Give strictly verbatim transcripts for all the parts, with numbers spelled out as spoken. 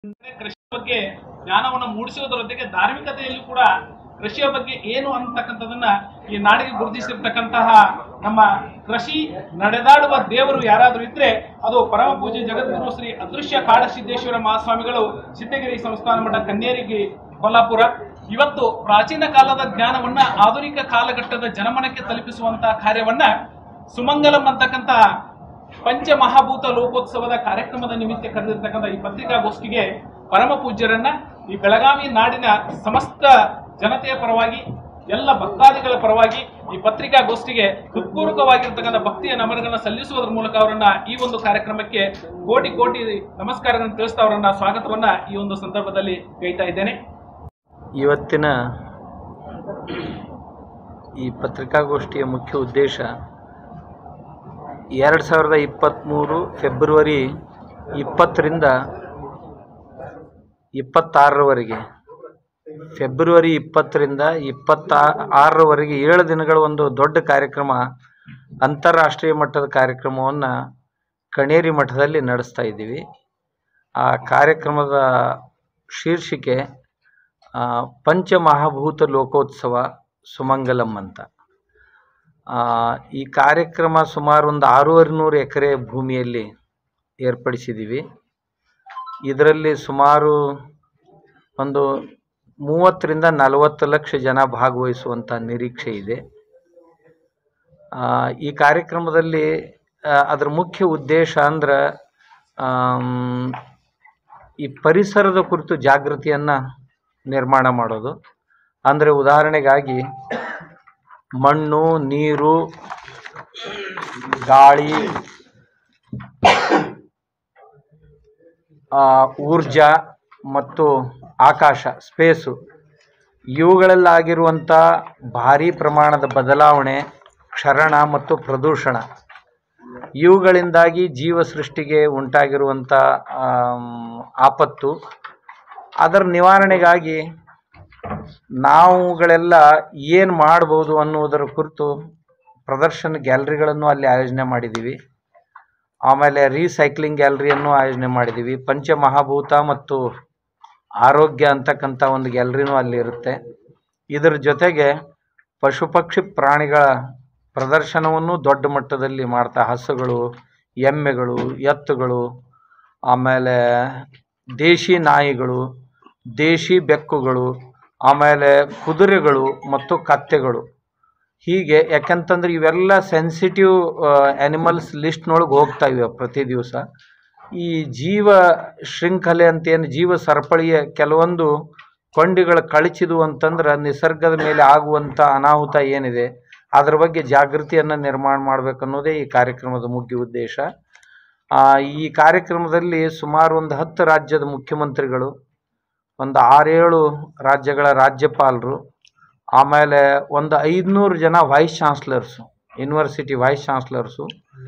ಕೃಷಿ ಬಗ್ಗೆ ಜ್ಞಾನವನ್ನು ಮೂಡಿಸುವುದರ ಜೊತೆಗೆ ಧಾರ್ಮಿಕತೆಯಲ್ಲಿ ಕೂಡ ಕೃಷಿಯ ಬಗ್ಗೆ ಏನು ಅಂತಕ್ಕಂಥದನ್ನ ಈ ನಾಡಿಗೆ ಗುರುತಿಸಿರ್ತಕ್ಕಂತಹ ನಮ್ಮ ಕೃಷಿ ನಡೆದಾಡುವ ದೇವರು ಯಾರಾದರೂ ಇದ್ರೆ ಅದು ಪರಮ ಪೂಜ್ಯ ಜಗದ್ಗುರು ಶ್ರೀ ಅದೃಶ್ಯ ಕಾಡಸಿದ್ದೇಶ್ವರ ಮಹಾಸ್ವಾಮಿಗಳು ಸಿದ್ದಗಿರಿ ಸಂಸ್ಥಾನ ಮಠ ಕನ್ನೇರಿಗೆ ಕೊಲ್ಲಾಪುರ. ಇವತ್ತು ಪ್ರಾಚೀನ ಕಾಲದ ಜ್ಞಾನವನ್ನ ಆಧುನಿಕ ಕಾಲಘಟ್ಟದ ಜನಮನಕ್ಕೆ ತಲುಪಿಸುವಂತಹ ಕಾರ್ಯವನ್ನ ಸುಮಂಗಲಂ ಅಂತಕ್ಕಂಥ ಪಂಚಮಹಾಭೂತ ಲೋಕೋತ್ಸವದ ಕಾರ್ಯಕ್ರಮದ ನಿಮಿತ್ತ ಕರೆದಿರ್ತಕ್ಕಂಥ ಈ ಪತ್ರಿಕಾಗೋಷ್ಠಿಗೆ ಪರಮ ಪೂಜ್ಯರನ್ನ ಈ ಬೆಳಗಾವಿ ನಾಡಿನ ಸಮಸ್ತ ಜನತೆಯ ಪರವಾಗಿ ಎಲ್ಲ ಭಕ್ತಾದಿಗಳ ಪರವಾಗಿ ಈ ಪತ್ರಿಕಾಗೋಷ್ಠಿಗೆ ಹೃತ್ಪೂರ್ವಕವಾಗಿರ್ತಕ್ಕಂಥ ಭಕ್ತಿಯ ನಮನಗಳನ್ನ ಸಲ್ಲಿಸುವುದರ ಮೂಲಕ ಅವರನ್ನ ಈ ಒಂದು ಕಾರ್ಯಕ್ರಮಕ್ಕೆ ಕೋಟಿ ಕೋಟಿ ನಮಸ್ಕಾರಗಳನ್ನು ತಿಳಿಸ್ತಾ ಅವರನ್ನ ಸ್ವಾಗತವನ್ನ ಈ ಒಂದು ಸಂದರ್ಭದಲ್ಲಿ ಕೈತಾ ಇದ್ದೇನೆ. ಇವತ್ತಿನ ಈ ಪತ್ರಿಕಾಗೋಷ್ಠಿಯ ಮುಖ್ಯ ಉದ್ದೇಶ ಎರಡು ಸಾವಿರದ ಇಪ್ಪತ್ತ್ಮೂರು ಫೆಬ್ರವರಿ ಇಪ್ಪತ್ತರಿಂದ ಇಪ್ಪತ್ತಾರರವರೆಗೆ ಫೆಬ್ರವರಿ ಇಪ್ಪತ್ತರಿಂದ ಇಪ್ಪತ್ತ ಆರರವರೆಗೆ ಏಳು ದಿನಗಳ ಒಂದು ದೊಡ್ಡ ಕಾರ್ಯಕ್ರಮ, ಅಂತಾರಾಷ್ಟ್ರೀಯ ಮಟ್ಟದ ಕಾರ್ಯಕ್ರಮವನ್ನು ಕಣೇರಿ ಮಠದಲ್ಲಿ ನಡೆಸ್ತಾ ಇದ್ದೀವಿ. ಆ ಕಾರ್ಯಕ್ರಮದ ಶೀರ್ಷಿಕೆ ಪಂಚಮಹಾಭೂತ ಲೋಕೋತ್ಸವ ಸುಮಂಗಲಂ ಅಂತ. ಈ ಕಾರ್ಯಕ್ರಮ ಸುಮಾರು ಒಂದು ಆರೂವರೆ ನೂರು ಎಕರೆ ಭೂಮಿಯಲ್ಲಿ ಏರ್ಪಡಿಸಿದ್ದೀವಿ. ಇದರಲ್ಲಿ ಸುಮಾರು ಒಂದು ಮೂವತ್ತರಿಂದ ನಲವತ್ತು ಲಕ್ಷ ಜನ ಭಾಗವಹಿಸುವಂಥ ನಿರೀಕ್ಷೆ ಇದೆ. ಈ ಕಾರ್ಯಕ್ರಮದಲ್ಲಿ ಅದರ ಮುಖ್ಯ ಉದ್ದೇಶ ಅಂದ್ರೆ ಈ ಪರಿಸರದ ಕುರಿತು ಜಾಗೃತಿಯನ್ನು ನಿರ್ಮಾಣ ಮಾಡೋದು. ಅಂದರೆ ಉದಾಹರಣೆಗಾಗಿ ಮಣ್ಣು, ನೀರು, ಗಾಳಿ, ಊರ್ಜಾ ಮತ್ತು ಆಕಾಶ, ಸ್ಪೇಸು, ಇವುಗಳಲ್ಲಾಗಿರುವಂಥ ಭಾರೀ ಪ್ರಮಾಣದ ಬದಲಾವಣೆ, ಕ್ಷರಣ ಮತ್ತು ಪ್ರದೂಷಣ, ಇವುಗಳಿಂದಾಗಿ ಜೀವ ಸೃಷ್ಟಿಗೆ ಉಂಟಾಗಿರುವಂಥ ಆಪತ್ತು, ಅದರ ನಿವಾರಣೆಗಾಗಿ ನಾವುಗಳೆಲ್ಲ ಏನು ಮಾಡ್ಬೋದು ಅನ್ನುವುದರ ಕುರಿತು ಪ್ರದರ್ಶನ ಗ್ಯಾಲರಿಗಳನ್ನು ಅಲ್ಲಿ ಆಯೋಜನೆ ಮಾಡಿದ್ದೀವಿ. ಆಮೇಲೆ ರೀಸೈಕ್ಲಿಂಗ್ ಗ್ಯಾಲರಿಯನ್ನು ಆಯೋಜನೆ ಮಾಡಿದ್ದೀವಿ. ಪಂಚಮಹಾಭೂತ ಮತ್ತು ಆರೋಗ್ಯ ಅಂತಕ್ಕಂಥ ಒಂದು ಗ್ಯಾಲರಿನೂ ಅಲ್ಲಿ ಇರುತ್ತೆ. ಇದರ ಜೊತೆಗೆ ಪಶು ಪಕ್ಷಿ ಪ್ರಾಣಿಗಳ ಪ್ರದರ್ಶನವನ್ನು ದೊಡ್ಡ ಮಟ್ಟದಲ್ಲಿ ಮಾಡ್ತಾ, ಹಸುಗಳು, ಎಮ್ಮೆಗಳು, ಎತ್ತುಗಳು, ಆಮೇಲೆ ದೇಶಿ ನಾಯಿಗಳು, ದೇಶಿ ಬೆಕ್ಕುಗಳು, ಆಮೇಲೆ ಕುದುರೆಗಳು ಮತ್ತು ಕತ್ತೆಗಳು, ಹೀಗೆ. ಯಾಕೆಂತಂದ್ರೆ ಇವೆಲ್ಲ ಸೆನ್ಸಿಟಿವ್ ಆ್ಯನಿಮಲ್ಸ್ ಲಿಸ್ಟ್ನೊಳಗೆ ಹೋಗ್ತಾ ಇವೆ ಪ್ರತಿ ದಿವಸ. ಈ ಜೀವ ಶೃಂಖಲೆ ಅಂತೇನು, ಜೀವ ಸರಪಳಿಯ ಕೆಲವೊಂದು ಕೊಂಡಿಗಳು ಕಳಚಿದು ಅಂತಂದ್ರೆ ನಿಸರ್ಗದ ಮೇಲೆ ಆಗುವಂಥ ಅನಾಹುತ ಏನಿದೆ ಅದರ ಬಗ್ಗೆ ಜಾಗೃತಿಯನ್ನು ನಿರ್ಮಾಣ ಮಾಡಬೇಕನ್ನೋದೇ ಈ ಕಾರ್ಯಕ್ರಮದ ಮುಖ್ಯ ಉದ್ದೇಶ. ಈ ಕಾರ್ಯಕ್ರಮದಲ್ಲಿ ಸುಮಾರು ಒಂದು ಹತ್ತು ರಾಜ್ಯದ ಮುಖ್ಯಮಂತ್ರಿಗಳು, ಒಂದು ಆರೇಳು ರಾಜ್ಯಗಳ ರಾಜ್ಯಪಾಲರು, ಆಮೇಲೆ ಒಂದು ಐದುನೂರು ಜನ vice chancellors, university vice chancellors,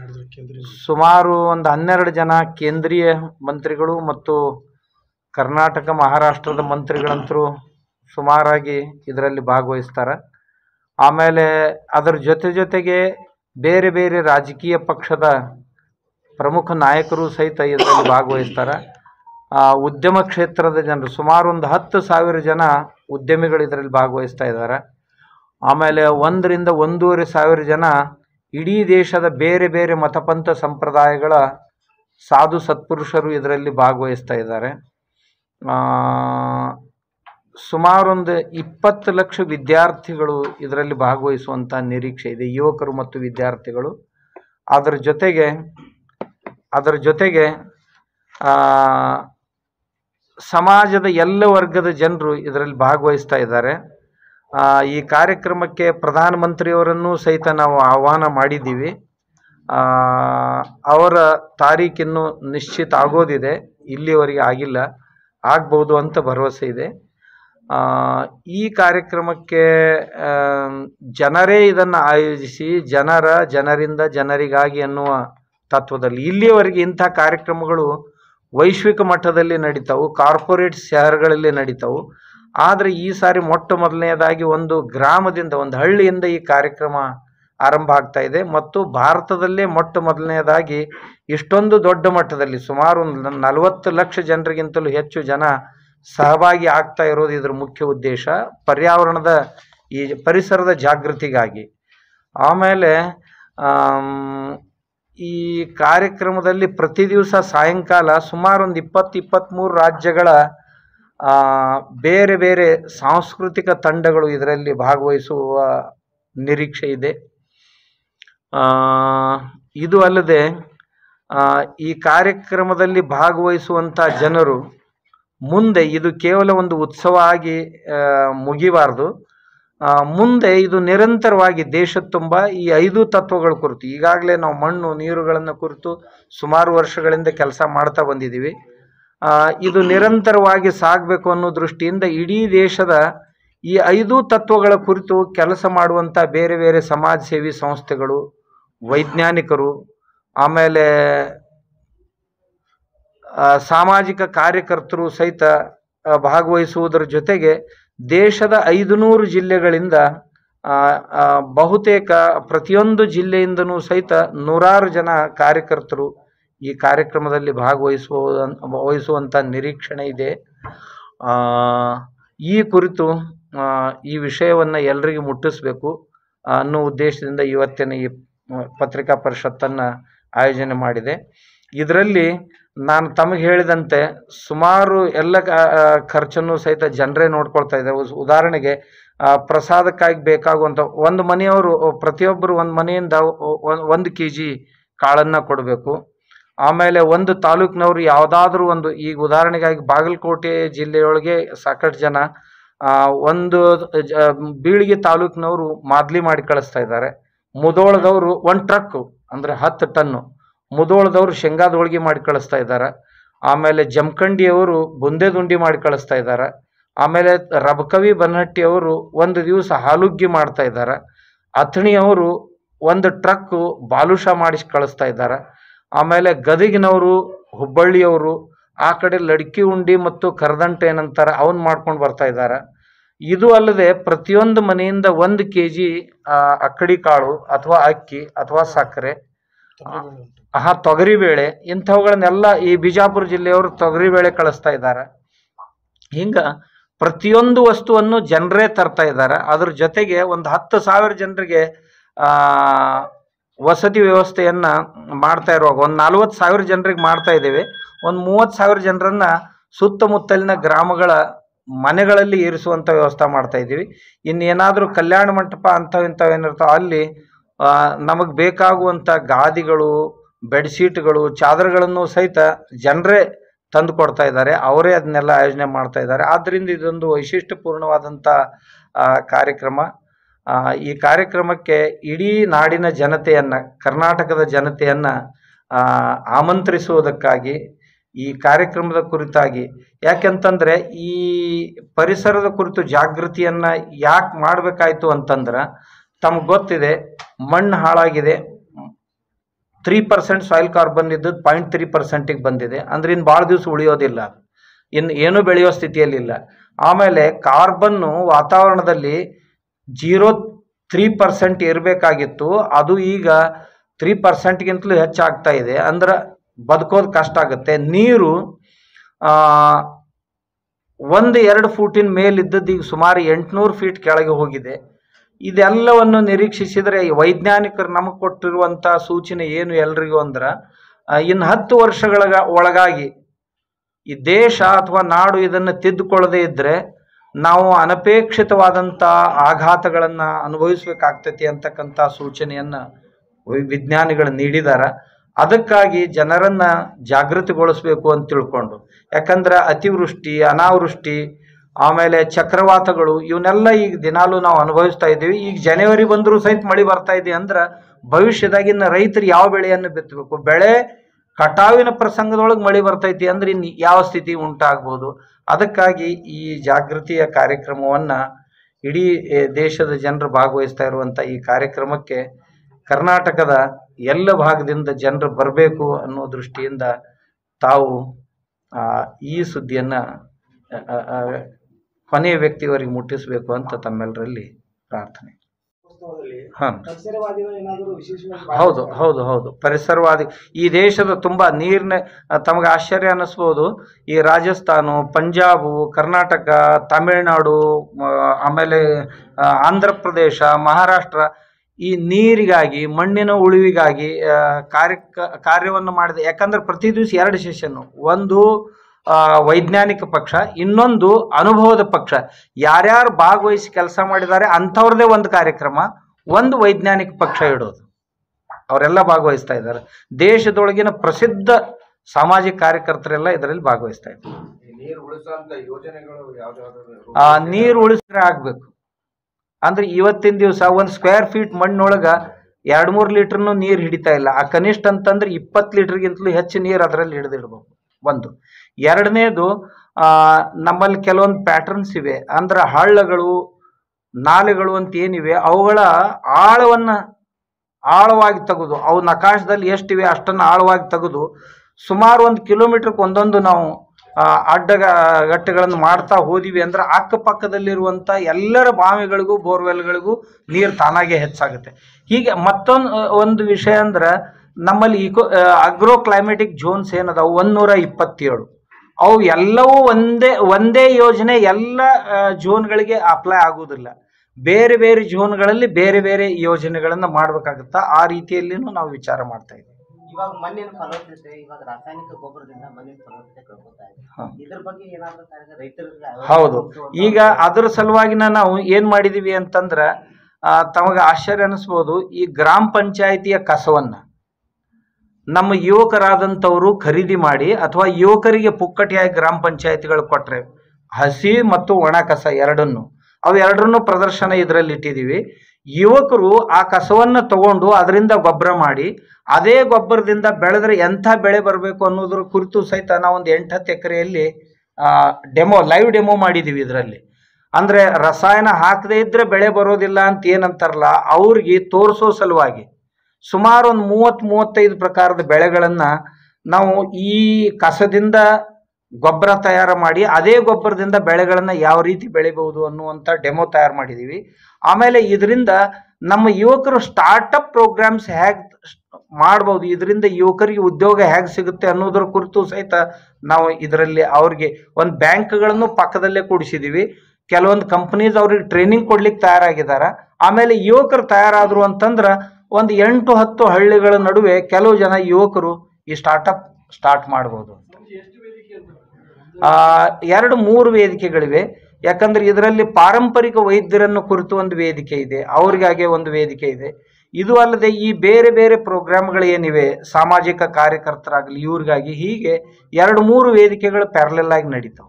ಸುಮಾರು ಒಂದು ಹನ್ನೆರಡು ಜನ ಕೇಂದ್ರೀಯ ಮಂತ್ರಿಗಳು ಮತ್ತು ಕರ್ನಾಟಕ ಮಹಾರಾಷ್ಟ್ರದ ಮಂತ್ರಿಗಳಂತರೂ ಸುಮಾರಾಗಿ ಇದರಲ್ಲಿ ಭಾಗವಹಿಸ್ತಾರೆ. ಆಮೇಲೆ ಅದರ ಜೊತೆ ಜೊತೆಗೆ ಬೇರೆ ಬೇರೆ ರಾಜಕೀಯ ಪಕ್ಷದ ಪ್ರಮುಖ ನಾಯಕರು ಸಹಿತ ಇದರಲ್ಲಿ ಭಾಗವಹಿಸ್ತಾರೆ. ಉದ್ಯಮ ಕ್ಷೇತ್ರದ ಜನರು ಸುಮಾರು ಒಂದು ಹತ್ತು ಸಾವಿರ ಜನ ಉದ್ಯಮಿಗಳು ಇದರಲ್ಲಿ ಭಾಗವಹಿಸ್ತಾ ಇದ್ದಾರೆ. ಆಮೇಲೆ ಒಂದರಿಂದ ಒಂದೂವರೆ ಸಾವಿರ ಜನ ಇಡೀ ದೇಶದ ಬೇರೆ ಬೇರೆ ಮತಪಂಥ ಸಂಪ್ರದಾಯಗಳ ಸಾಧು ಸತ್ಪುರುಷರು ಇದರಲ್ಲಿ ಭಾಗವಹಿಸ್ತಾ ಇದ್ದಾರೆ. ಸುಮಾರೊಂದು ಇಪ್ಪತ್ತು ಲಕ್ಷ ವಿದ್ಯಾರ್ಥಿಗಳು ಇದರಲ್ಲಿ ಭಾಗವಹಿಸುವಂಥ ನಿರೀಕ್ಷೆ ಇದೆ, ಯುವಕರು ಮತ್ತು ವಿದ್ಯಾರ್ಥಿಗಳು. ಅದರ ಜೊತೆಗೆ ಅದರ ಜೊತೆಗೆ ಸಮಾಜದ ಎಲ್ಲ ವರ್ಗದ ಜನರು ಇದರಲ್ಲಿ ಭಾಗವಹಿಸ್ತಾ ಇದ್ದಾರೆ. ಈ ಕಾರ್ಯಕ್ರಮಕ್ಕೆ ಪ್ರಧಾನಮಂತ್ರಿಯವರನ್ನು ಸಹಿತ ನಾವು ಆಹ್ವಾನ ಮಾಡಿದ್ದೀವಿ. ಅವರ ತಾರೀಖಿನ್ನು ನಿಶ್ಚಿತ ಆಗೋದಿದೆ, ಇಲ್ಲಿವರೆಗೆ ಆಗಿಲ್ಲ, ಆಗ್ಬೋದು ಅಂತ ಭರವಸೆ ಇದೆ. ಈ ಕಾರ್ಯಕ್ರಮಕ್ಕೆ ಜನರೇ ಇದನ್ನು ಆಯೋಜಿಸಿ ಜನರ ಜನರಿಂದ ಜನರಿಗಾಗಿ ಅನ್ನುವ ತತ್ವದಲ್ಲಿ ಇಲ್ಲಿಯವರೆಗೆ ಇಂಥ ಕಾರ್ಯಕ್ರಮಗಳು ವೈಶ್ವಿಕ ಮಟ್ಟದಲ್ಲಿ ನಡೀತಾವು, ಕಾರ್ಪೊರೇಟ್ ಶಹರಗಳಲ್ಲಿ ನಡೀತಾವು. ಆದರೆ ಈ ಸಾರಿ ಮೊಟ್ಟ ಮೊದಲನೆಯದಾಗಿ ಒಂದು ಗ್ರಾಮದಿಂದ, ಒಂದು ಹಳ್ಳಿಯಿಂದ ಈ ಕಾರ್ಯಕ್ರಮ ಆರಂಭ ಆಗ್ತಾ ಇದೆ ಮತ್ತು ಭಾರತದಲ್ಲೇ ಮೊಟ್ಟ ಮೊದಲನೆಯದಾಗಿ ಇಷ್ಟೊಂದು ದೊಡ್ಡ ಮಟ್ಟದಲ್ಲಿ ಸುಮಾರು ನಲವತ್ತು ಲಕ್ಷ ಜನರಿಗಿಂತಲೂ ಹೆಚ್ಚು ಜನ ಸಹಭಾಗಿ ಆಗ್ತಾ ಇರೋದು ಇದರ ಮುಖ್ಯ ಉದ್ದೇಶ ಪರ್ಯಾವರಣದ ಈ ಪರಿಸರದ ಜಾಗೃತಿಗಾಗಿ. ಆಮೇಲೆ ಈ ಕಾರ್ಯಕ್ರಮದಲ್ಲಿ ಪ್ರತಿ ದಿವಸ ಸಾಯಂಕಾಲ ಸುಮಾರು ಒಂದು ಇಪ್ಪತ್ತು ಇಪ್ಪತ್ತ್ಮೂರು ರಾಜ್ಯಗಳ ಬೇರೆ ಬೇರೆ ಸಾಂಸ್ಕೃತಿಕ ತಂಡಗಳು ಇದರಲ್ಲಿ ಭಾಗವಹಿಸುವ ನಿರೀಕ್ಷೆ ಇದೆ. ಇದು ಅಲ್ಲದೆ ಈ ಕಾರ್ಯಕ್ರಮದಲ್ಲಿ ಭಾಗವಹಿಸುವಂಥ ಜನರು ಮುಂದೆ ಇದು ಕೇವಲ ಒಂದು ಉತ್ಸವ ಆಗಿ ಮುಗಿಬಾರ್ದು, ಮುಂದೆ ಇದು ನಿರಂತರವಾಗಿ ದೇಶದ ತುಂಬ ಈ ಐದು ತತ್ವಗಳ ಕುರಿತು ಈಗಾಗಲೇ ನಾವು ಮಣ್ಣು ನೀರುಗಳನ್ನು ಕುರಿತು ಸುಮಾರು ವರ್ಷಗಳಿಂದ ಕೆಲಸ ಮಾಡ್ತಾ ಬಂದಿದ್ದೀವಿ. ಇದು ನಿರಂತರವಾಗಿ ಸಾಗಬೇಕು ಅನ್ನೋ ದೃಷ್ಟಿಯಿಂದ ಇಡೀ ದೇಶದ ಈ ಐದು ತತ್ವಗಳ ಕುರಿತು ಕೆಲಸ ಮಾಡುವಂಥ ಬೇರೆ ಬೇರೆ ಸಮಾಜ ಸೇವಿ ಸಂಸ್ಥೆಗಳು, ವೈಜ್ಞಾನಿಕರು, ಆಮೇಲೆ ಸಾಮಾಜಿಕ ಕಾರ್ಯಕರ್ತರು ಸಹಿತ ಭಾಗವಹಿಸುವುದರ ಜೊತೆಗೆ ದೇಶದ ಐದುನೂರು ಜಿಲ್ಲೆಗಳಿಂದ ಬಹುತೇಕ ಪ್ರತಿಯೊಂದು ಜಿಲ್ಲೆಯಿಂದನೂ ಸಹಿತ ನೂರಾರು ಜನ ಕಾರ್ಯಕರ್ತರು ಈ ಕಾರ್ಯಕ್ರಮದಲ್ಲಿ ಭಾಗವಹಿಸುವ ವಹಿಸುವಂಥ ನಿರೀಕ್ಷಣೆ ಇದೆ. ಈ ಕುರಿತು ಈ ವಿಷಯವನ್ನು ಎಲ್ಲರಿಗೂ ಮುಟ್ಟಿಸಬೇಕು ಅನ್ನೋ ಉದ್ದೇಶದಿಂದ ಇವತ್ತಿನ ಈ ಪತ್ರಿಕಾ ಪರಿಷತ್ತನ್ನು ಆಯೋಜನೆ ಮಾಡಿದೆ. ಇದರಲ್ಲಿ ನಾನು ತಮಗೆ ಹೇಳಿದಂತೆ ಸುಮಾರು ಎಲ್ಲ ಖರ್ಚನ್ನು ಸಹಿತ ಜನರೇ ನೋಡ್ಕೊಳ್ತಾ ಇದ್ದಾರೆ. ಉದಾಹರಣೆಗೆ ಪ್ರಸಾದಕ್ಕಾಗಿ ಬೇಕಾಗುವಂಥ ಒಂದು ಮನೆಯವರು ಪ್ರತಿಯೊಬ್ಬರು ಒಂದು ಮನೆಯಿಂದ ಒಂದು ಕೆ ಜಿ ಕಾಳನ್ನು ಕೊಡಬೇಕು. ಆಮೇಲೆ ಒಂದು ತಾಲೂಕಿನವರು ಯಾವುದಾದ್ರೂ ಒಂದು ಈಗ ಉದಾಹರಣೆಗಾಗಿ ಬಾಗಲಕೋಟೆ ಜಿಲ್ಲೆಯೊಳಗೆ ಸಾಕಷ್ಟು ಜನ ಒಂದು ಬೀಳಿಗೆ ತಾಲೂಕಿನವರು ಮಾದಲಿ ಮಾಡಿ ಕಳಿಸ್ತಾ ಇದ್ದಾರೆ. ಮುಧೋಳದವರು ಒಂದು ಟ್ರಕ್ ಅಂದರೆ ಹತ್ತು ಟನ್ನು, ಮುಧೋಳದವರು ಶೇಂಗಾದ ಹೋಳಿಗೆ ಮಾಡಿ ಕಳಿಸ್ತಾ ಇದ್ದಾರೆ. ಆಮೇಲೆ ಜಮಖಂಡಿಯವರು ಬುಂದೆ ದುಂಡಿ ಮಾಡಿ ಕಳಿಸ್ತಾ ಇದ್ದಾರೆ. ಆಮೇಲೆ ರಬಕವಿ ಬನಹಟ್ಟಿಯವರು ಒಂದು ದಿವಸ ಹಾಲುಗ್ಗಿ ಮಾಡ್ತಾ ಇದ್ದಾರೆ. ಅಥಣಿಯವರು ಒಂದು ಟ್ರಕ್ ಬಾಲುಷ ಮಾಡಿಸಿ ಕಳಿಸ್ತಾ ಇದ್ದಾರೆ. ಆಮೇಲೆ ಗದಗಿನವರು, ಹುಬ್ಬಳ್ಳಿಯವರು ಆ ಕಡೆ ಲಡ್ಕಿ ಉಂಡಿ ಮತ್ತು ಕರದಂಟ ಏನಂತಾರೆ ಅವನ್ನ ಮಾಡ್ಕೊಂಡು ಬರ್ತಾ ಇದ್ದಾರೆ. ಇದು ಅಲ್ಲದೆ ಪ್ರತಿಯೊಂದು ಮನೆಯಿಂದ ಒಂದು ಕೆ ಜಿ ಅಕ್ಕಡಿ ಕಾಳು ಅಥವಾ ಅಕ್ಕಿ ಅಥವಾ ಸಕ್ಕರೆ, ಹಾ ತೊಗರಿಬೇಳೆ ಇಂಥವುಗಳನ್ನೆಲ್ಲ ಈ ಬಿಜಾಪುರ ಜಿಲ್ಲೆಯವರು ತೊಗರಿಬೇಳೆ ಕಳಿಸ್ತಾ ಇದ್ದಾರೆ. ಹಿಂಗ ಪ್ರತಿಯೊಂದು ವಸ್ತುವನ್ನು ಜನರೇ ತರ್ತಾ ಇದ್ದಾರೆ. ಅದ್ರ ಜೊತೆಗೆ ಒಂದು ಹತ್ತು ಸಾವಿರ ಜನರಿಗೆ ಆ ವಸತಿ ವ್ಯವಸ್ಥೆಯನ್ನ ಮಾಡ್ತಾ ಇರುವಾಗ ಒಂದು ನಲ್ವತ್ತು ಸಾವಿರ ಜನರಿಗೆ ಮಾಡ್ತಾ ಇದ್ದೇವೆ. ಒಂದು ಮೂವತ್ತು ಸಾವಿರ ಜನರನ್ನ ಸುತ್ತಮುತ್ತಲಿನ ಗ್ರಾಮಗಳ ಮನೆಗಳಲ್ಲಿ ಇರಿಸುವಂಥ ವ್ಯವಸ್ಥೆ ಮಾಡ್ತಾ ಇದ್ದೀವಿ. ಇನ್ನೇನಾದರೂ ಕಲ್ಯಾಣ ಮಂಟಪ ಅಂಥವು ಇಂಥವು ಏನಿರ್ತಾವೆ ಅಲ್ಲಿ ನಮಗೆ ಬೇಕಾಗುವಂಥ ಗಾದಿಗಳು, ಬೆಡ್ಶೀಟ್ಗಳು, ಚಾದರಗಳನ್ನು ಸಹಿತ ಜನರೇ ತಂದು ಕೊಡ್ತಾ ಇದ್ದಾರೆ. ಅವರೇ ಅದನ್ನೆಲ್ಲ ಆಯೋಜನೆ ಮಾಡ್ತಾ ಇದ್ದಾರೆ. ಆದ್ದರಿಂದ ಇದೊಂದು ವೈಶಿಷ್ಟ್ಯಪೂರ್ಣವಾದಂಥ ಕಾರ್ಯಕ್ರಮ. ಈ ಕಾರ್ಯಕ್ರಮಕ್ಕೆ ಇಡೀ ನಾಡಿನ ಜನತೆಯನ್ನು, ಕರ್ನಾಟಕದ ಜನತೆಯನ್ನು ಆಮಂತ್ರಿಸುವುದಕ್ಕಾಗಿ ಈ ಕಾರ್ಯಕ್ರಮದ ಕುರಿತಾಗಿ, ಯಾಕೆಂತಂದರೆ ಈ ಪರಿಸರದ ಕುರಿತು ಜಾಗೃತಿಯನ್ನು ಯಾಕೆ ಮಾಡಬೇಕಾಯ್ತು ಅಂತಂದ್ರೆ ತಮ್ಗೆ ಗೊತ್ತಿದೆ ಮಣ್ಣು ಹಾಳಾಗಿದೆ. ತ್ರೀ ಪರ್ಸೆಂಟ್ ಸಾಯಿಲ್ ಕಾರ್ಬನ್ ಇದ್ದದ್ದು ಪಾಯಿಂಟ್ ತ್ರೀ ಪರ್ಸೆಂಟಿಗೆ ಬಂದಿದೆ. ಅಂದ್ರೆ ಇನ್ನು ಭಾಳ ದಿವಸ ಉಳಿಯೋದಿಲ್ಲ, ಇನ್ನು ಏನೂ ಬೆಳೆಯೋ ಸ್ಥಿತಿಯಲ್ಲಿಲ್ಲ. ಆಮೇಲೆ ಕಾರ್ಬನ್ನು ವಾತಾವರಣದಲ್ಲಿ ಜೀರೋ ತ್ರೀ ಪರ್ಸೆಂಟ್ ಇರಬೇಕಾಗಿತ್ತು, ಅದು ಈಗ ತ್ರೀ ಪರ್ಸೆಂಟ್ಗಿಂತಲೂ ಹೆಚ್ಚಾಗ್ತಾ ಇದೆ. ಅಂದ್ರೆ ಬದುಕೋದು ಕಷ್ಟ ಆಗುತ್ತೆ. ನೀರು ಒಂದು ಎರಡು ಫೂಟಿನ ಮೇಲಿದ್ದದ್ದು ಈಗ ಸುಮಾರು ಎಂಟುನೂರು ಫೀಟ್ ಕೆಳಗೆ ಹೋಗಿದೆ. ಇದೆಲ್ಲವನ್ನು ನಿರೀಕ್ಷಿಸಿದರೆ ವೈಜ್ಞಾನಿಕರು ನಮಗೆ ಕೊಟ್ಟಿರುವಂಥ ಸೂಚನೆ ಏನು ಎಲ್ರಿಗೂ ಅಂದ್ರೆ ಇನ್ನು ಹತ್ತು ವರ್ಷಗಳ ಒಳಗಾಗಿ ಈ ದೇಶ ಅಥವಾ ನಾಡು ಇದನ್ನು ತಿದ್ದುಕೊಳ್ಳದೇ ಇದ್ದರೆ ನಾವು ಅನಪೇಕ್ಷಿತವಾದಂಥ ಆಘಾತಗಳನ್ನು ಅನುಭವಿಸ್ಬೇಕಾಗ್ತೈತಿ ಅಂತಕ್ಕಂಥ ಸೂಚನೆಯನ್ನು ವಿಜ್ಞಾನಿಗಳು ನೀಡಿದ್ದಾರೆ. ಅದಕ್ಕಾಗಿ ಜನರನ್ನು ಜಾಗೃತಿಗೊಳಿಸಬೇಕು ಅಂತ ತಿಳ್ಕೊಂಡು, ಯಾಕಂದ್ರೆ ಅತಿವೃಷ್ಟಿ, ಅನಾವೃಷ್ಟಿ, ಆಮೇಲೆ ಚಕ್ರವಾತಗಳು ಇವನ್ನೆಲ್ಲ ಈಗ ದಿನಾಲೂ ನಾವು ಅನುಭವಿಸ್ತಾ ಇದ್ದೀವಿ. ಈಗ ಜನವರಿ ಬಂದರೂ ಸಹಿತ ಮಳೆ ಬರ್ತಾ ಇದೆ ಅಂದ್ರೆ ಭವಿಷ್ಯದಾಗಿನ ರೈತರು ಯಾವ ಬೆಳೆಯನ್ನು ಬಿತ್ತಬೇಕು, ಬೆಳೆ ಕಟಾವಿನ ಪ್ರಸಂಗದೊಳಗೆ ಮಳೆ ಬರ್ತೈತಿ ಅಂದ್ರೆ ಇನ್ನು ಯಾವ ಸ್ಥಿತಿ ಉಂಟಾಗ್ಬೋದು. ಅದಕ್ಕಾಗಿ ಈ ಜಾಗೃತಿಯ ಕಾರ್ಯಕ್ರಮವನ್ನು ಇಡೀ ದೇಶದ ಜನರು ಭಾಗವಹಿಸ್ತಾ ಇರುವಂಥ ಈ ಕಾರ್ಯಕ್ರಮಕ್ಕೆ ಕರ್ನಾಟಕದ ಎಲ್ಲ ಭಾಗದಿಂದ ಜನರು ಬರಬೇಕು ಅನ್ನೋ ದೃಷ್ಟಿಯಿಂದ ತಾವು ಈ ಸುದ್ದಿಯನ್ನು ಕೊನೆಯ ವ್ಯಕ್ತಿಯವರಿಗೆ ಮುಟ್ಟಿಸಬೇಕು ಅಂತ ತಮ್ಮೆಲ್ಲರಲ್ಲಿ ಪ್ರಾರ್ಥನೆ. ಉತ್ಸವದಲ್ಲಿ ಹಾ ಪರಿಸರವಾದಿಗಳು ಏನಾದರೂ ವಿಶೇಷವಾಗಿ ಹೌದು ಹೌದು ಹೌದು ಪರಿಸರವಾದಿ ಈ ದೇಶದ ತುಂಬಾ ನೀರಿನ ತಮಗೆ ಆಶ್ಚರ್ಯ ಅನ್ನಿಸ್ಬೋದು. ಈ ರಾಜಸ್ಥಾನ, ಪಂಜಾಬು, ಕರ್ನಾಟಕ, ತಮಿಳುನಾಡು, ಆಮೇಲೆ ಆಂಧ್ರ ಪ್ರದೇಶ, ಮಹಾರಾಷ್ಟ್ರ ಈ ನೀರಿಗಾಗಿ ಮಣ್ಣಿನ ಉಳಿವಿಗಾಗಿ ಕಾರ್ಯ ಕಾರ್ಯವನ್ನು ಮಾಡಿದೆ. ಯಾಕಂದ್ರೆ ಪ್ರತಿ ದಿವಸ ಎರಡು ಸೆಷನ್, ಒಂದು ವೈಜ್ಞಾನಿಕ ಪಕ್ಷ, ಇನ್ನೊಂದು ಅನುಭವದ ಪಕ್ಷ. ಯಾರ್ಯಾರು ಭಾಗವಹಿಸಿ ಕೆಲಸ ಮಾಡಿದ್ದಾರೆ ಅಂಥವ್ರದೇ ಒಂದು ಕಾರ್ಯಕ್ರಮ, ಒಂದು ವೈಜ್ಞಾನಿಕ ಪಕ್ಷ ಇಡೋದು. ಅವರೆಲ್ಲ ಭಾಗವಹಿಸ್ತಾ ಇದ್ದಾರೆ. ದೇಶದೊಳಗಿನ ಪ್ರಸಿದ್ಧ ಸಾಮಾಜಿಕ ಕಾರ್ಯಕರ್ತರೆಲ್ಲ ಇದರಲ್ಲಿ ಭಾಗವಹಿಸ್ತಾ ಇದ್ದಾರೆ. ನೀರು ಉಳಿಸುವಂತ ಯೋಜನೆಗಳು ಯಾವ್ದಾದ್ರು ಆ ನೀರು ಉಳಿಸಿದ್ರೆ ಆಗ್ಬೇಕು. ಅಂದ್ರೆ ಇವತ್ತಿನ ದಿವಸ ಒಂದು ಸ್ಕ್ವೇರ್ ಫೀಟ್ ಮಣ್ಣೊಳಗ ಎರಡು ಮೂರು ಲೀಟರ್ನು ನೀರು ಹಿಡಿತಾ ಇಲ್ಲ. ಆ ಕನಿಷ್ಠ ಅಂತಂದ್ರೆ ಇಪ್ಪತ್ತು ಲೀಟರ್ಗಿಂತಲೂ ಹೆಚ್ಚು ನೀರು ಅದರಲ್ಲಿ ಹಿಡಿದಿಡ್ಬೇಕು. ಒಂದು ಎರಡನೇದು, ಆ ನಮ್ಮಲ್ಲಿ ಕೆಲವೊಂದು ಪ್ಯಾಟರ್ನ್ಸ್ ಇವೆ. ಅಂದ್ರೆ ಹಳ್ಳಗಳು, ನಾಲೆಗಳು ಅಂತ ಏನಿವೆ ಅವುಗಳ ಆಳವನ್ನ ಆಳವಾಗಿ ತೆಗೆದು, ಅವು ನಕಾಶದಲ್ಲಿ ಎಷ್ಟಿವೆ ಅಷ್ಟನ್ನು ಆಳವಾಗಿ ತೆಗೆದು ಸುಮಾರು ಒಂದು ಕಿಲೋಮೀಟರ್ಗೆ ಒಂದೊಂದು ನಾವು ಅಡ್ಡ ಗಟ್ಟೆಗಳನ್ನು ಮಾಡ್ತಾ ಹೋದಿವಿ ಅಂದ್ರೆ ಅಕ್ಕಪಕ್ಕದಲ್ಲಿರುವಂಥ ಎಲ್ಲರ ಬಾವಿಗಳಿಗೂ ಬೋರ್ವೆಲ್ಗಳಿಗೂ ನೀರು ತಾನಾಗೆ ಹೆಚ್ಚಾಗುತ್ತೆ. ಹೀಗೆ ಮತ್ತೊಂದು ಒಂದು ವಿಷಯ ಅಂದ್ರೆ ನಮ್ಮಲ್ಲಿ ಇಕೋ ಅಗ್ರೋ ಕ್ಲೈಮೆಟಿಕ್ ಝೋನ್ಸ್ ಏನದಾವು ಒಂದೂರ ಇಪ್ಪತ್ತೇಳು, ಅವು ಎಲ್ಲವೂ ಒಂದೇ ಒಂದೇ ಯೋಜನೆ ಎಲ್ಲ ಝೋನ್ಗಳಿಗೆ ಅಪ್ಲೈ ಆಗುವುದಿಲ್ಲ. ಬೇರೆ ಬೇರೆ ಝೋನ್ಗಳಲ್ಲಿ ಬೇರೆ ಬೇರೆ ಯೋಜನೆಗಳನ್ನು ಮಾಡಬೇಕಾಗುತ್ತಾ. ಆ ರೀತಿಯಲ್ಲಿನೂ ನಾವು ವಿಚಾರ ಮಾಡ್ತಾ ಇದ್ದೀವಿ. ಇವಾಗ ಮಣ್ಣಿನ ಫಲವತ್ತತೆ, ಇವಾಗ ರಾಸಾಯನಿಕ ಗೊಬ್ಬರದಿಂದ ಮಣ್ಣಿನ ಫಲವತ್ತತೆ ಕಳ್ಕೊತಾ ಇದೆ. ಇದ್ರ ಬಗ್ಗೆ ಏನಾದ್ರು ರೈತರಿಗೆ ಹೌದು. ಈಗ ಅದರ ಸಲುವಾಗಿನ ನಾವು ಏನ್ ಮಾಡಿದೀವಿ ಅಂತಂದ್ರ ತಮಗೆ ಆಶ್ಚರ್ಯ ಅನಿಸ್ಬೋದು. ಈ ಗ್ರಾಮ ಪಂಚಾಯಿತಿಯ ಕಸವನ್ನ ನಮ್ಮ ಯುವಕರಾದಂಥವರು ಖರೀದಿ ಮಾಡಿ ಅಥವಾ ಯುವಕರಿಗೆ ಪುಕ್ಕಟಿಯಾಗಿ ಗ್ರಾಮ ಪಂಚಾಯಿತಿಗಳು ಕೊಟ್ರೆ, ಹಸಿ ಮತ್ತು ಒಣ ಕಸ ಎರಡನ್ನು ಅವು ಎರಡನ್ನು ಪ್ರದರ್ಶನ ಇದರಲ್ಲಿ ಇಟ್ಟಿದ್ದೀವಿ. ಯುವಕರು ಆ ಕಸವನ್ನು ತಗೊಂಡು ಅದರಿಂದ ಗೊಬ್ಬರ ಮಾಡಿ ಅದೇ ಗೊಬ್ಬರದಿಂದ ಬೆಳೆದ್ರೆ ಎಂಥ ಬೆಳೆ ಬರಬೇಕು ಅನ್ನೋದ್ರ ಕುರಿತು ಸಹಿತ ನಾವೊಂದು ಎಂಟು ಹತ್ತು ಎಕರೆಯಲ್ಲಿ ಡೆಮೋ ಲೈವ್ ಡೆಮೋ ಮಾಡಿದ್ದೀವಿ. ಇದರಲ್ಲಿ ಅಂದರೆ ರಸಾಯನ ಹಾಕದೇ ಇದ್ರೆ ಬೆಳೆ ಬರೋದಿಲ್ಲ ಅಂತ ಏನಂತಾರಲ್ಲ, ಅವ್ರಿಗೆ ತೋರಿಸೋ ಸಲುವಾಗಿ ಸುಮಾರು ಒಂದು ಮೂವತ್ತು ಮೂವತ್ತೈದು ಪ್ರಕಾರದ ಬೆಳೆಗಳನ್ನು ನಾವು ಈ ಕಸದಿಂದ ಗೊಬ್ಬರ ತಯಾರು ಮಾಡಿ ಅದೇ ಗೊಬ್ಬರದಿಂದ ಬೆಳೆಗಳನ್ನು ಯಾವ ರೀತಿ ಬೆಳಿಬಹುದು ಅನ್ನುವಂಥ ಡೆಮೋ ತಯಾರು ಮಾಡಿದ್ದೀವಿ. ಆಮೇಲೆ ಇದರಿಂದ ನಮ್ಮ ಯುವಕರು ಸ್ಟಾರ್ಟಪ್ ಪ್ರೋಗ್ರಾಮ್ಸ್ ಹೇಗೆ ಮಾಡ್ಬೋದು, ಇದರಿಂದ ಯುವಕರಿಗೆ ಉದ್ಯೋಗ ಹೇಗೆ ಸಿಗುತ್ತೆ ಅನ್ನೋದ್ರ ಕುರಿತು ಸಹಿತ ನಾವು ಇದರಲ್ಲಿ ಅವ್ರಿಗೆ ಒಂದು ಬ್ಯಾಂಕ್ಗಳನ್ನು ಪಕ್ಕದಲ್ಲೇ ಕೂಡಿಸಿದ್ದೀವಿ. ಕೆಲವೊಂದು ಕಂಪ್ನೀಸ್ ಅವ್ರಿಗೆ ಟ್ರೈನಿಂಗ್ ಕೊಡ್ಲಿಕ್ಕೆ ತಯಾರಾಗಿದ್ದಾರೆ. ಆಮೇಲೆ ಯುವಕರು ತಯಾರಾದರು ಅಂತಂದ್ರೆ ಒಂದು ಎಂಟು ಹತ್ತು ಹಳ್ಳಿಗಳ ನಡುವೆ ಕೆಲವು ಜನ ಯುವಕರು ಈ ಸ್ಟಾರ್ಟಪ್ ಸ್ಟಾರ್ಟ್ ಮಾಡ್ಬೋದು. ಎರಡು ಮೂರು ವೇದಿಕೆಗಳಿವೆ. ಯಾಕಂದ್ರೆ ಇದರಲ್ಲಿ ಪಾರಂಪರಿಕ ವೈದ್ಯರನ್ನು ಕುರಿತು ಒಂದು ವೇದಿಕೆ ಇದೆ, ಅವ್ರಿಗಾಗೆ ಒಂದು ವೇದಿಕೆ ಇದೆ. ಇದು ಅಲ್ಲದೆ ಈ ಬೇರೆ ಬೇರೆ ಪ್ರೋಗ್ರಾಮ್ಗಳು ಏನಿವೆ ಸಾಮಾಜಿಕ ಕಾರ್ಯಕರ್ತರಾಗಲಿ ಇವ್ರಿಗಾಗಿ, ಹೀಗೆ ಎರಡು ಮೂರು ವೇದಿಕೆಗಳು ಪ್ಯಾರಲಲ್ ಆಗಿ ನಡೀತಾವೆ.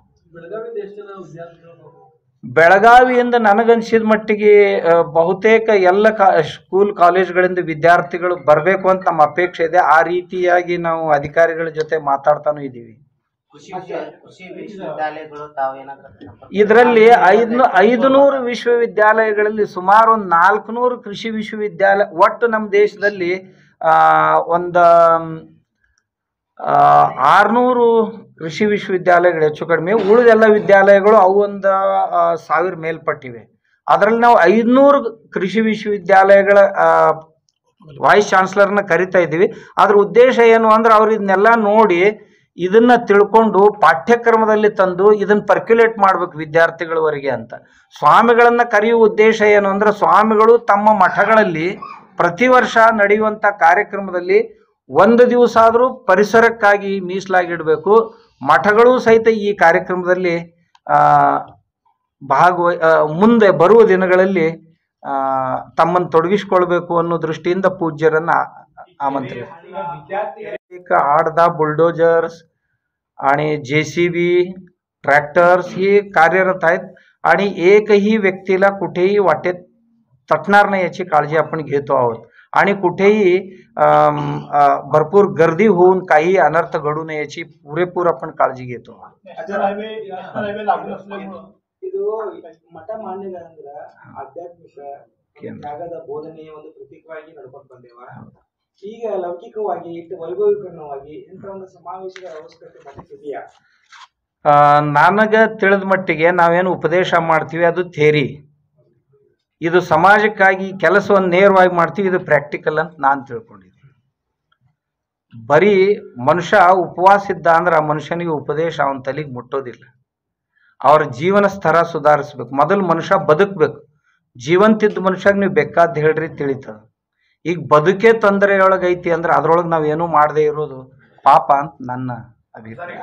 ಬೆಳಗಾವಿಯಿಂದ ನನಗನ್ಸಿದ ಮಟ್ಟಿಗೆ ಬಹುತೇಕ ಎಲ್ಲ ಕಾ ಸ್ಕೂಲ್ ಕಾಲೇಜ್ಗಳಿಂದ ವಿದ್ಯಾರ್ಥಿಗಳು ಬರಬೇಕು ಅಂತ ನಮ್ಮ ಅಪೇಕ್ಷೆ ಇದೆ. ಆ ರೀತಿಯಾಗಿ ನಾವು ಅಧಿಕಾರಿಗಳ ಜೊತೆ ಮಾತಾಡ್ತಾನೂ ಇದ್ದೀವಿ. ಇದರಲ್ಲಿ ಐದ್ನೂ ಐದುನೂರು ವಿಶ್ವವಿದ್ಯಾಲಯಗಳಲ್ಲಿ ಸುಮಾರು ಒಂದು ನಾಲ್ಕುನೂರು ಕೃಷಿ ವಿಶ್ವವಿದ್ಯಾಲಯ, ಒಟ್ಟು ನಮ್ಮ ದೇಶದಲ್ಲಿ ಒಂದು ಆರ್ನೂರು ಕೃಷಿ ವಿಶ್ವವಿದ್ಯಾಲಯಗಳು ಹೆಚ್ಚು ಕಡಿಮೆ. ಉಳಿದೆಲ್ಲ ವಿದ್ಯಾಲಯಗಳು ಅವು ಒಂದು ಸಾವಿರ ಮೇಲ್ಪಟ್ಟಿವೆ. ಅದರಲ್ಲಿ ನಾವು ಐದುನೂರು ಕೃಷಿ ವಿಶ್ವವಿದ್ಯಾಲಯಗಳ ವೈಸ್ ಚಾನ್ಸಲರ್ನ ಕರಿತಾ ಇದ್ದೀವಿ. ಅದ್ರ ಉದ್ದೇಶ ಏನು ಅಂದ್ರೆ ಅವ್ರು ಇದನ್ನೆಲ್ಲ ನೋಡಿ ಇದನ್ನ ತಿಳ್ಕೊಂಡು ಪಾಠ್ಯಕ್ರಮದಲ್ಲಿ ತಂದು ಇದನ್ನ ಪರ್ಕ್ಯುಲೇಟ್ ಮಾಡ್ಬೇಕು ವಿದ್ಯಾರ್ಥಿಗಳವರೆಗೆ ಅಂತ. ಸ್ವಾಮಿಗಳನ್ನ ಕರೆಯುವ ಉದ್ದೇಶ ಏನು ಅಂದ್ರೆ, ಸ್ವಾಮಿಗಳು ತಮ್ಮ ಮಠಗಳಲ್ಲಿ ಪ್ರತಿ ವರ್ಷ ನಡೆಯುವಂಥ ಕಾರ್ಯಕ್ರಮದಲ್ಲಿ ಒಂದು ದಿವಸ ಆದರೂ ಪರಿಸರಕ್ಕಾಗಿ ಮೀಸಲಾಗಿಡಬೇಕು. ಮಠಗಳು ಸಹಿತ ಈ ಕಾರ್ಯಕ್ರಮದಲ್ಲಿ ಭಾಗವಹಿ ಮುಂದೆ ಬರುವ ದಿನಗಳಲ್ಲಿ ತಮ್ಮನ್ನು ತೊಡಗಿಸಿಕೊಳ್ಬೇಕು ಅನ್ನೋ दृष्टीಯಿಂದ पूज्यरांना आमंत्रित. आडदा बुलडोजर्स आणि जेसीबी ट्रॅक्टर्स ही कार्यरत आहेत आणि एकही व्यक्तीला कुठेही वाटेत तटणार नाही याची काळजी आपण घेतो आहोत. आणि कुठेही भरपूर गर्दी होऊन काही अनर्थ घडू नये याची पुरेपूर आपण काळजी घेतो. ಇದು ಮಠ ಮಾನ್ಯಗಳಂದ್ರ ಆಧ್ಯಾತ್ಮಿಕ ತ್ಯಾಗದ ಬೋಧನೆಯ ಒಂದು ಪ್ರತೀಕವಾಗಿ ನಡ್ಕೊಂಡು ಬಂದೇವ. ಈಗ ಲೌಕಿಕವಾಗಿ ಇಟ್ಟು ವೈಭವೀಕರಣವಾಗಿ ಇಂಥ ಒಂದು ಸಮಾವೇಶದ ಅವಶ್ಯಕತೆ ಮಠಕ್ಕಿದೆಯಾ? ನನಗೆ ತಿಳಿದ ಮಟ್ಟಿಗೆ ನಾವೇನು ಉಪದೇಶ ಮಾಡ್ತೀವಿ ಅದು ಥೇರಿ. ಇದು ಸಮಾಜಕ್ಕಾಗಿ ಕೆಲಸವನ್ನು ನೇರವಾಗಿ ಮಾಡ್ತೀವಿ, ಇದು ಪ್ರಾಕ್ಟಿಕಲ್ ಅಂತ ನಾನು ತಿಳ್ಕೊಂಡಿದ್ದೀನಿ. ಬರೀ ಮನುಷ್ಯ ಉಪವಾಸ ಇದ್ದ ಅಂದ್ರೆ ಆ ಮನುಷ್ಯನಿಗೆ ಉಪದೇಶ ಅವನ ತಲೆಗೆ ಮುಟ್ಟೋದಿಲ್ಲ. ಅವ್ರ ಜೀವನ ಸ್ತರ ಸುಧಾರಿಸ್ಬೇಕು. ಮೊದಲು ಮನುಷ್ಯ ಬದುಕಬೇಕು. ಜೀವಂತಿದ್ದ ಮನುಷ್ಯಾಗ ನೀವು ಬೇಕಾದ ಹೇಳ್ರಿ ತಿಳಿತದ. ಈಗ ಬದುಕೇ ತೊಂದರೆಯೊಳಗೈತಿ ಅಂದ್ರೆ ಅದ್ರೊಳಗೆ ನಾವೇನೂ ಮಾಡದೇ ಇರೋದು ಪಾಪ ಅಂತ ನನ್ನ ಅಭಿಪ್ರಾಯ.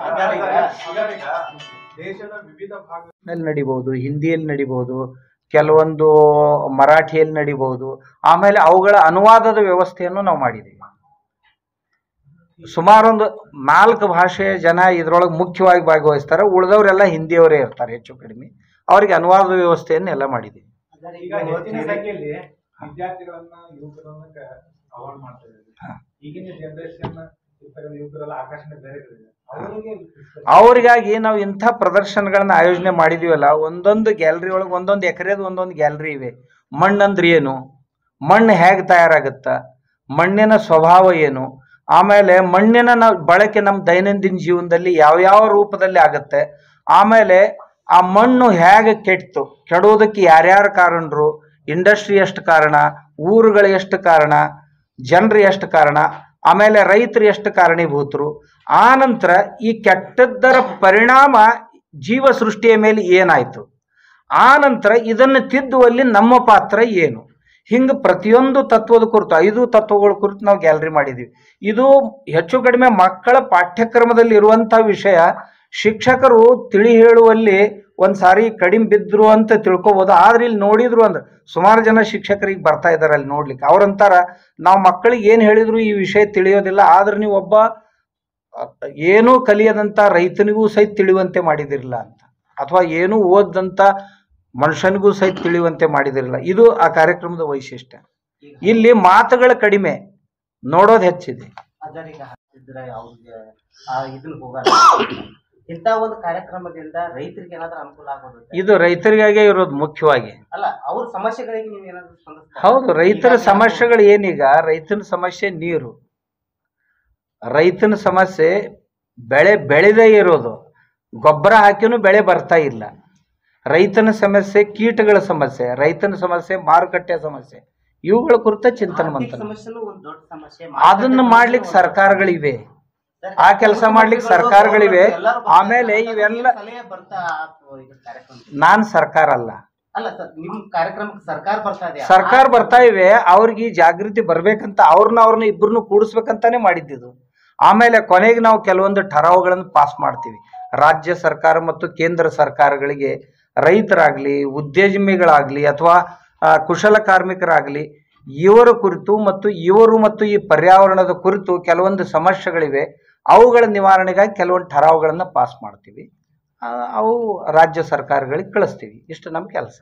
ದೇಶದ ವಿವಿಧ ಭಾಗಗಳಲ್ಲಿ ನಡಿಬಹುದು, ಹಿಂದಿಯಲ್ಲಿ ನಡಿಬಹುದು, ಕೆಲವೊಂದು ಮರಾಠಿಯಲ್ಲಿ ನಡಿಬಹುದು. ಆಮೇಲೆ ಅವುಗಳ ಅನುವಾದದ ವ್ಯವಸ್ಥೆಯನ್ನು ನಾವು ಮಾಡಿದ್ದೀವಿ. ಸುಮಾರೊಂದು ನಾಲ್ಕು ಭಾಷೆಯ ಜನ ಇದ್ರೊಳಗೆ ಮುಖ್ಯವಾಗಿ ಭಾಗವಹಿಸ್ತಾರೆ. ಉಳಿದವರೆಲ್ಲ ಹಿಂದಿಯವರೇ ಇರ್ತಾರೆ ಹೆಚ್ಚು ಕಡಿಮೆ. ಅವರಿಗೆ ಅನುವಾದ ವ್ಯವಸ್ಥೆಯನ್ನು ಎಲ್ಲ ಮಾಡಿದ್ದೀವಿ. ಈಗ ಹೆಚ್ಚಿನ ಸಂಖ್ಯೆಯಲ್ಲಿ ವಿದ್ಯಾರ್ಥಿಗಳನ್ನ ಯುವಕರನ್ನ ಅವಾರ್ಡ್ ಮಾಡ್ತಾ ಇದ್ದಾರೆ. ಈಗಿನ ಜನರೇಷನ್ ಯುವಕರೆಲ್ಲ ಆಕರ್ಷಣೆ ಬೇರೆ ಕಡೆ ಅವರಿಗೆ ಅವರಿಗಾಗಿ ನಾವು ಇಂಥ ಪ್ರದರ್ಶನಗಳನ್ನ ಆಯೋಜನೆ ಮಾಡಿದೀವಲ್ಲ. ಒಂದೊಂದು ಗ್ಯಾಲರಿ ಒಳಗೆ ಒಂದೊಂದು ಎಕರೆದು ಒಂದೊಂದು ಗ್ಯಾಲರಿ ಇವೆ. ಮಣ್ಣಂದ್ರೆ ಏನು, ಮಣ್ಣು ಹೇಗೆ ತಯಾರಾಗುತ್ತ, ಮಣ್ಣಿನ ಸ್ವಭಾವ ಏನು, ಆಮೇಲೆ ಮಣ್ಣಿನ ನಾವು ಬಳಕೆ ನಮ್ಮ ದೈನಂದಿನ ಜೀವನದಲ್ಲಿ ಯಾವ್ಯಾವ ರೂಪದಲ್ಲಿ ಆಗುತ್ತೆ, ಆಮೇಲೆ ಆ ಮಣ್ಣು ಹೇಗೆ ಕೆಟ್ಟು, ಕೆಡೋದಕ್ಕೆ ಯಾರ್ಯಾರ ಕಾರಣರು, ಇಂಡಸ್ಟ್ರಿ ಎಷ್ಟು ಕಾರಣ, ಊರುಗಳು ಎಷ್ಟು ಕಾರಣ, ಜನರು ಎಷ್ಟು ಕಾರಣ, ಆಮೇಲೆ ರೈತರು ಎಷ್ಟು ಕಾರಣೀಭೂತರು, ಆ ನಂತರ ಈ ಕೆಟ್ಟದ್ದರ ಪರಿಣಾಮ ಜೀವ ಸೃಷ್ಟಿಯ ಮೇಲೆ ಏನಾಯ್ತು, ಆ ನಂತರ ಇದನ್ನು ತಿದ್ದುವಲ್ಲಿ ನಮ್ಮ ಪಾತ್ರ ಏನು, ಹಿಂಗೆ ಪ್ರತಿಯೊಂದು ತತ್ವದ ಕುರಿತು ಐದು ತತ್ವಗಳ ಕುರಿತು ನಾವು ಗ್ಯಾಲರಿ ಮಾಡಿದ್ದೀವಿ. ಇದು ಹೆಚ್ಚು ಕಡಿಮೆ ಮಕ್ಕಳ ಪಾಠ್ಯಕ್ರಮದಲ್ಲಿ ಇರುವಂಥ ವಿಷಯ. ಶಿಕ್ಷಕರು ತಿಳಿ ಹೇಳುವಲ್ಲಿ ಒಂದು ಸಾರಿ ಕಡಿಮೆ ಬಿದ್ದರು ಅಂತ ತಿಳ್ಕೊಬೋದು. ಆದ್ರೆ ಇಲ್ಲಿ ನೋಡಿದ್ರು ಅಂದ್ರೆ ಸುಮಾರು ಜನ ಶಿಕ್ಷಕರಿಗೆ ಬರ್ತಾ ಇದ್ದಾರೆ ಅಲ್ಲಿ ನೋಡ್ಲಿಕ್ಕೆ. ಅವ್ರಂತಾರ ನಾವು ಮಕ್ಕಳಿಗೆ ಏನು ಹೇಳಿದ್ರು ಈ ವಿಷಯ ತಿಳಿಯೋದಿಲ್ಲ, ಆದ್ರೆ ನೀವು ಒಬ್ಬ ಏನೂ ಕಲಿಯದಂಥ ರೈತನಿಗೂ ಸಹಿತ ತಿಳಿಯುವಂತೆ ಮಾಡಿದಿರಲ್ಲ ಅಂತ, ಅಥವಾ ಏನೂ ಓದಂಥ ಮನುಷ್ಯನಿಗೂ ಸಹಿತ ತಿಳಿಯುವಂತೆ ಮಾಡಿದಿರಲ್ಲ. ಇದು ಆ ಕಾರ್ಯಕ್ರಮದ ವೈಶಿಷ್ಟ್ಯ. ಇಲ್ಲಿ ಮಾತುಗಳ ಕಡಿಮೆ, ನೋಡೋದು ಹೆಚ್ಚಿದೆ. ಇಂಥ ಒಂದು ಕಾರ್ಯಕ್ರಮದಿಂದ ರೈತರಿಗೆ ಏನಾದ್ರೂ ಅನುಕೂಲ ಆಗೋದು? ಇದು ರೈತರಿಗಾಗೆ ಇರೋದು ಮುಖ್ಯವಾಗಿ. ಅಲ್ಲ, ಅವ್ರ ಸಮಸ್ಯೆಗಳಿಗೆ ನೀವು ಏನಾದ್ರು ಸ್ಪಂದಿಸ್ತೀರಾ? ಹೌದು, ರೈತರ ಸಮಸ್ಯೆಗಳು ಏನೀಗ, ರೈತನ ಸಮಸ್ಯೆ ನೀರು, ರೈತನ ಸಮಸ್ಯೆ ಬೆಳೆ ಬೆಳೆದೇ ಇರೋದು, ಗೊಬ್ಬರ ಹಾಕಿನೂ ಬೆಳೆ ಬರ್ತಾ ಇಲ್ಲ. ರೈತನ ಸಮಸ್ಯೆ ಕೀಟಗಳ ಸಮಸ್ಯೆ, ರೈತನ ಸಮಸ್ಯೆ ಮಾರುಕಟ್ಟೆ ಸಮಸ್ಯೆ, ಇವುಗಳ ಕುರಿತ ಚಿಂತನೆ ಮಂಥನ. ಅದನ್ನ ಮಾಡ್ಲಿಕ್ಕೆ ಸರ್ಕಾರಗಳಿವೆ, ಆ ಕೆಲಸ ಮಾಡ್ಲಿಕ್ಕೆ ಸರ್ಕಾರಗಳಿವೆ. ಆಮೇಲೆ ಇವೆಲ್ಲ ನಾನ್ ಸರ್ಕಾರ ಅಲ್ಲ, ಅಲ್ಲ ಸರ್, ನಿಮ್ ಕಾರ್ಯಕ್ರಮಕ್ಕೆ ಸರ್ಕಾರ ಬರ್ತಾ ಇದೆ, ಸರ್ಕಾರ ಬರ್ತಾ ಇವೆ. ಅವ್ರಿಗೆ ಜಾಗೃತಿ ಬರ್ಬೇಕಂತ ಅವ್ರನ್ನ ಅವ್ರನ್ನ ಇಬ್ಬರನ್ನು ಕೂಡಿಸ್ಬೇಕಂತಾನೆ ಮಾಡಿದ್ದು. ಆಮೇಲೆ ಕೊನೆಗೆ ನಾವು ಕೆಲವೊಂದು ಠರಾವುಗಳನ್ನು ಪಾಸ್ ಮಾಡ್ತೀವಿ. ರಾಜ್ಯ ಸರ್ಕಾರ ಮತ್ತು ಕೇಂದ್ರ ಸರ್ಕಾರಗಳಿಗೆ ರೈತರಾಗ್ಲಿ, ಉದ್ಯಮಿಗಳಾಗ್ಲಿ, ಅಥವಾ ಕುಶಲ ಕಾರ್ಮಿಕರಾಗ್ಲಿ, ಇವರ ಕುರಿತು ಮತ್ತು ಇವರು ಮತ್ತು ಈ ಪರ್ಯಾವರಣದ ಕುರಿತು ಕೆಲವೊಂದು ಸಮಸ್ಯೆಗಳಿವೆ. ಅವುಗಳ ನಿವಾರಣೆಗಾಗಿ ಕೆಲವೊಂದು ಠರಾವುಗಳನ್ನು ಪಾಸ್ ಮಾಡ್ತೀವಿ. ಅವು ರಾಜ್ಯ ಸರ್ಕಾರಗಳಿಗೆ ಕಳಿಸ್ತೀವಿ. ಇಷ್ಟು ನಮ್ಮ ಕೆಲಸ.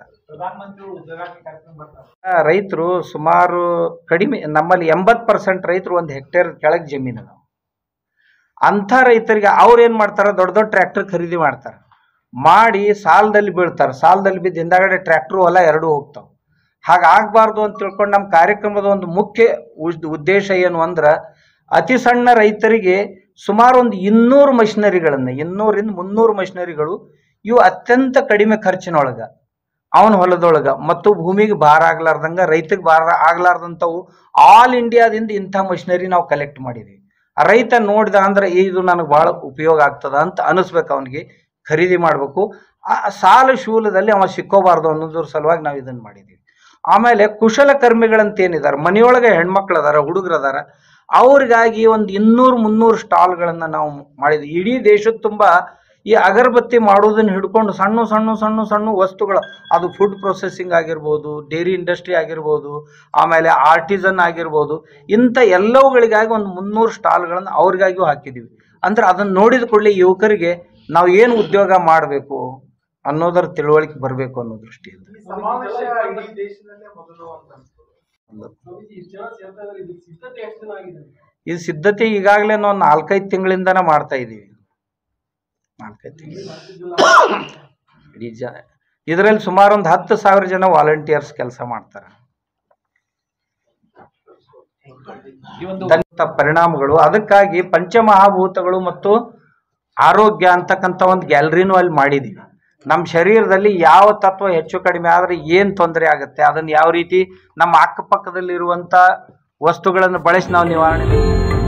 ರೈತರು ಸುಮಾರು ಕಡಿಮೆ, ನಮ್ಮಲ್ಲಿ ಎಂಬತ್ತು ಪರ್ಸೆಂಟ್ ರೈತರು ಒಂದು ಹೆಕ್ಟೇರ್ ಕೆಳಗೆ ಜಮೀನು ಅದಾವ. ಅಂಥ ರೈತರಿಗೆ ಅವ್ರು ಏನು ಮಾಡ್ತಾರೆ, ದೊಡ್ಡ ದೊಡ್ಡ ಟ್ರ್ಯಾಕ್ಟರ್ ಖರೀದಿ ಮಾಡ್ತಾರೆ, ಮಾಡಿ ಸಾಲದಲ್ಲಿ ಬೀಳ್ತಾರೆ. ಸಾಲದಲ್ಲಿ ಬಿದ್ದು ಹಿಂದಾಗಡೆ ಟ್ರ್ಯಾಕ್ಟ್ರು ಹೊಲ ಎರಡೂ ಹೋಗ್ತಾವೆ. ಹಾಗಾಗಬಾರ್ದು ಅಂತ ತಿಳ್ಕೊಂಡು ನಮ್ಮ ಕಾರ್ಯಕ್ರಮದ ಒಂದು ಮುಖ್ಯ ಉದ್ದೇಶ ಏನು ಅಂದ್ರೆ, ಅತಿ ಸಣ್ಣ ರೈತರಿಗೆ ಸುಮಾರು ಒಂದು ಇನ್ನೂರು ಮಷಿನರಿಗಳನ್ನು, ಇನ್ನೂರಿಂದ ಮುನ್ನೂರು ಮಷಿನರಿಗಳು, ಇವು ಅತ್ಯಂತ ಕಡಿಮೆ ಖರ್ಚಿನೊಳಗೆ ಅವನ ಹೊಲದೊಳಗೆ ಮತ್ತು ಭೂಮಿಗೆ ಭಾರ ಆಗ್ಲಾರ್ದಂಗೆ, ರೈತಗೆ ಭಾರ ಆಗ್ಲಾರ್ದಂಥವು ಆಲ್ ಇಂಡಿಯಾದಿಂದ ಇಂಥ ಮಷಿನರಿ ನಾವು ಕಲೆಕ್ಟ್ ಮಾಡಿದ್ದೀವಿ. ಆ ರೈತ ನೋಡಿದ ಅಂದ್ರೆ ಇದು ನನಗೆ ಭಾಳ ಉಪಯೋಗ ಆಗ್ತದ ಅಂತ ಅನಿಸ್ಬೇಕು, ಅವನಿಗೆ ಖರೀದಿ ಮಾಡಬೇಕು. ಆ ಸಾಲ ಶೂಲದಲ್ಲಿ ಅವ ಸಿಕ್ಕೋಬಾರ್ದು ಅನ್ನೋದ್ರ ಸಲುವಾಗಿ ನಾವು ಇದನ್ನು ಮಾಡಿದ್ದೀವಿ. ಆಮೇಲೆ ಕುಶಲ ಕರ್ಮಿಗಳಂತ ಏನಿದ್ದಾರೆ, ಮನೆಯೊಳಗೆ ಹೆಣ್ಮಕ್ಳು ಅದಾರ, ಹುಡುಗರು ಅದಾರ, ಅವ್ರಿಗಾಗಿ ಒಂದು ಇನ್ನೂರು ಮುನ್ನೂರು ಸ್ಟಾಲ್ಗಳನ್ನು ನಾವು ಮಾಡಿದ್ವಿ. ಇಡೀ ದೇಶದ ತುಂಬ ಈ ಅಗರಬತ್ತಿ ಮಾಡೋದನ್ನ ಹಿಡ್ಕೊಂಡು ಸಣ್ಣ ಸಣ್ಣ ಸಣ್ಣ ಸಣ್ಣ ವಸ್ತುಗಳು, ಅದು ಫುಡ್ ಪ್ರೊಸೆಸಿಂಗ್ ಆಗಿರ್ಬೋದು, ಡೈರಿ ಇಂಡಸ್ಟ್ರಿ ಆಗಿರ್ಬೋದು, ಆಮೇಲೆ ಆರ್ಟಿಸನ್ ಆಗಿರ್ಬೋದು, ಇಂಥ ಎಲ್ಲವುಗಳಿಗಾಗಿ ಒಂದು ಮುನ್ನೂರು ಸ್ಟಾಲ್ಗಳನ್ನು ಅವ್ರಿಗಾಗಿಯೂ ಹಾಕಿದ್ದೀವಿ. ಅಂದ್ರೆ ಅದನ್ನು ನೋಡಿದ ಕೂಡಲೇ ಯುವಕರಿಗೆ ನಾವು ಏನು ಉದ್ಯೋಗ ಮಾಡಬೇಕು ಅನ್ನೋದರ ತಿಳುವಳಿಕೆ ಬರಬೇಕು ಅನ್ನೋ ದೃಷ್ಟಿಯಿಂದ. ಈ ಸಿದ್ಧತೆ ಈಗಾಗಲೇ ನಾವು ನಾಲ್ಕೈದು ತಿಂಗಳಿಂದನೇ ಮಾಡ್ತಾ ಇದ್ದೀವಿ. ನಾಲ್ಕೈದು ತಿಂಗಳು ಇಡೀ ಜ ಇದರಲ್ಲಿ ಸುಮಾರು ಒಂದು ಹತ್ತು ಸಾವಿರ ಜನ ವಾಲಂಟಿಯರ್ಸ್ ಕೆಲಸ ಮಾಡ್ತಾರೆ. ಪರಿಣಾಮಗಳು, ಅದಕ್ಕಾಗಿ ಪಂಚಮಹಾಭೂತಗಳು ಮತ್ತು ಆರೋಗ್ಯ ಅಂತಕ್ಕಂಥ ಒಂದು ಗ್ಯಾಲರಿನೂ ಅಲ್ಲಿ ಮಾಡಿದ್ದೀವಿ. ನಮ್ಮ ಶರೀರದಲ್ಲಿ ಯಾವ ತತ್ವ ಹೆಚ್ಚು ಕಡಿಮೆ ಆದರೆ ಏನು ತೊಂದರೆ ಆಗುತ್ತೆ, ಅದನ್ನು ಯಾವ ರೀತಿ ನಮ್ಮ ಅಕ್ಕಪಕ್ಕದಲ್ಲಿರುವಂಥ ವಸ್ತುಗಳನ್ನು ಬಳಸಿ ನಾವು ನಿವಾರಣೆ